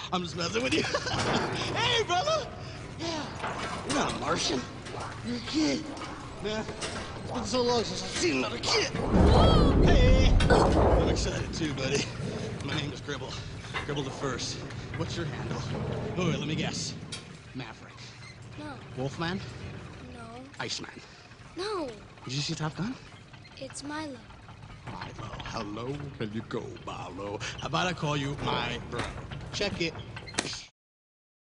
I'm just messing with you. Hey, brother. Yeah. You're not a Martian. You're a kid. Man, it's been so long since I've seen another kid. Hey. I'm excited too, buddy. My name is Gribble. Gribble the First. What's your handle? Oh, wait, let me guess. Maverick. No. Wolfman? No. Iceman. No. Did you see Top Gun? It's Milo. Milo. How low can you go, Milo? How about I call you my bro? Check it.